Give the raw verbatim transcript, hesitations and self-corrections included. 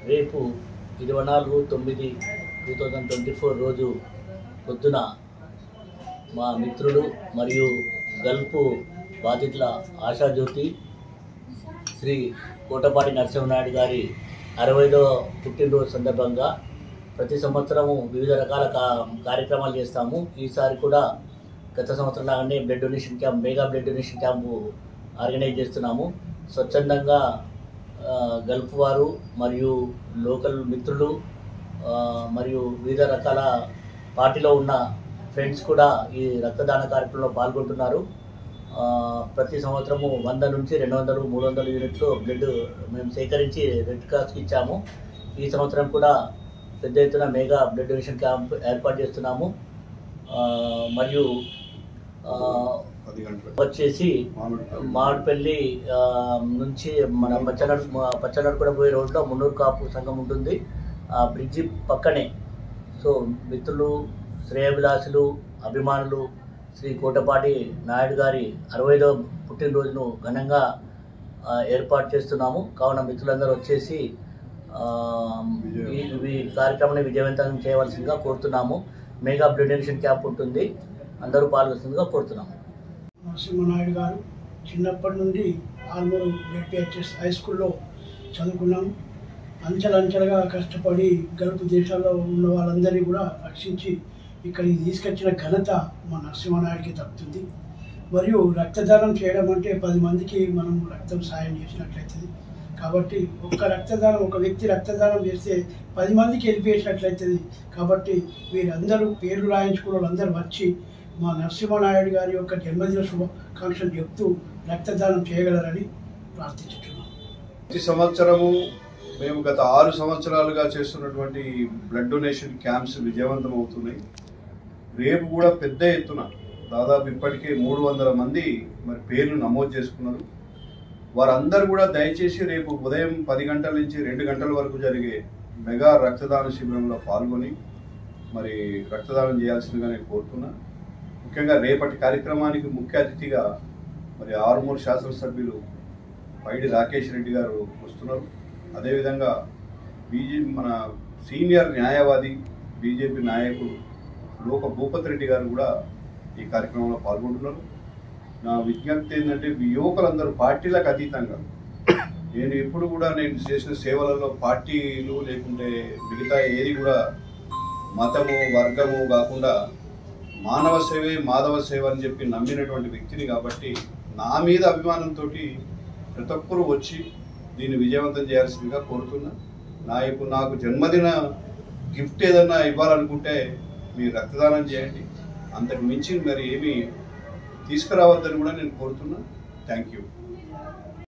రేపు ఇరవై నాలుగు తొమ్మిది టూ థౌజండ్ ట్వంటీ ఫోర్ రోజు పొద్దున మా మిత్రుడు మరియు గల్ఫ్ బాధితుల ఆశాజ్యోతి శ్రీ కోటపాటి నరసింహనాయుడు గారి అరవైదవ పుట్టినరోజు సందర్భంగా ప్రతి సంవత్సరము వివిధ రకాల కా కార్యక్రమాలు చేస్తాము. ఈసారి కూడా గత సంవత్సరం లాగానే blood donation camp mega blood donation camp organise చేస్తున్నాము. స్వచ్ఛందంగా గల్ఫ్ వారు మరియు లోకల్ మిత్రులు మరియు వివిధ రకాల పార్టీలో ఉన్న ఫ్రెండ్స్ కూడా ఈ రక్తదాన కార్యక్రమంలో పాల్గొంటున్నారు. ప్రతి సంవత్సరము వంద నుంచి రెండు వందలు మూడు వందల యూనిట్లు బ్లడ్ మేము సేకరించి రెడ్ క్రాస్కి ఇచ్చాము. ఈ సంవత్సరం కూడా పెద్ద ఎత్తున మెగా బ్లడ్ డొనేషన్ క్యాంప్ ఏర్పాటు చేస్తున్నాము. మరియు వచ్చేసి మామిడిపల్లి నుంచి మన పచ్చనడు పచ్చనడు కూడా పోయే రోడ్లో మున్నూరు కాపు సంఘం ఉంటుంది. ఆ బ్రిడ్జి పక్కనే. సో మిత్రులు, శ్రేయభిలాషులు, అభిమానులు శ్రీ కోటపాటి నాయుడు గారి అరవైదవ పుట్టినరోజును ఘనంగా ఏర్పాటు చేస్తున్నాము. కావున మిత్రులందరూ వచ్చేసి ఈ కార్యక్రమాన్ని విజయవంతం చేయవలసిందిగా కోరుతున్నాము. మెగా బ్లడ్ డొనేషన్ క్యాంప్ ఉంటుంది, అందరూ పాల్గొస్తుందిగా కోరుతున్నాము. నరసింహనాయుడు గారు చిన్నప్పటి నుండి ఆర్మూరు జెడ్పీహెచ్ఎస్ హై స్కూల్లో చదువుకున్నాము. అంచెలంచెలుగా కష్టపడి గల్ఫ్ దేశాల్లో ఉన్న వాళ్ళందరినీ కూడా రక్షించి ఇక్కడికి తీసుకొచ్చిన ఘనత మా నరసింహనాయుడికి దక్కుతుంది. మరియు రక్తదానం చేయడం అంటే పది మందికి మనం రక్తం సాయం చేసినట్లయితుంది. కాబట్టి ఒక్క రక్తదానం ఒక వ్యక్తి రక్తదానం చేస్తే పది మందికి వెళ్ళిపోయేసినట్లయితుంది. కాబట్టి వీరందరూ పేర్లు రాయించుకున్న వాళ్ళందరూ వచ్చి మా నరసింహనాయుడు గారి యొక్క జన్మదిన శుభాకాంక్షలు చెప్తూ రక్తదానం చేయగలరని ప్రార్థించుతున్నాం. ప్రతి సంవత్సరము మేము గత ఆరు సంవత్సరాలుగా చేస్తున్నటువంటి బ్లడ్ డొనేషన్ క్యాంప్స్ విజయవంతం అవుతున్నాయి. రేపు కూడా పెద్ద ఎత్తున దాదాపు ఇప్పటికే మూడు వందల మంది మరి పేర్లు నమోదు చేసుకున్నారు. వారందరూ కూడా దయచేసి రేపు ఉదయం పది గంటల నుంచి రెండు గంటల వరకు జరిగే మెగా రక్తదాన శిబిరంలో పాల్గొని మరి రక్తదానం చేయాల్సిందిగా నేను కోరుతున్నా. ముఖ్యంగా రేపటి కార్యక్రమానికి ముఖ్య అతిథిగా మరి ఆరుమూరు శాసనసభ్యులు పైడి రాకేష్ రెడ్డి గారు వస్తున్నారు. అదేవిధంగా బీజే మన సీనియర్ న్యాయవాది బీజేపీ నాయకుడు లోక భూపతి రెడ్డి గారు కూడా ఈ కార్యక్రమంలో పాల్గొంటున్నారు. నా విజ్ఞప్తి ఏంటంటే యువకులందరూ పార్టీలకు అతీతంగా, నేను ఎప్పుడు కూడా నేను చేసిన సేవలలో పార్టీలు లేకుంటే మిగతా ఏది కూడా మతము వర్గము కాకుండా మానవ సేవే మాధవ సేవ అని చెప్పి నమ్మినటువంటి వ్యక్తిని. కాబట్టి నా మీద అభిమానంతో ప్రతి ఒక్కరూ వచ్చి దీన్ని విజయవంతం చేయాల్సిందిగా కోరుతున్నా. నా ఇప్పుడు నాకు జన్మదిన గిఫ్ట్ ఏదన్నా ఇవ్వాలనుకుంటే మీరు రక్తదానం చేయండి, అంతకు మించి మరి ఏమీ తీసుకురావద్దని కూడా నేను కోరుతున్నా. Thank you.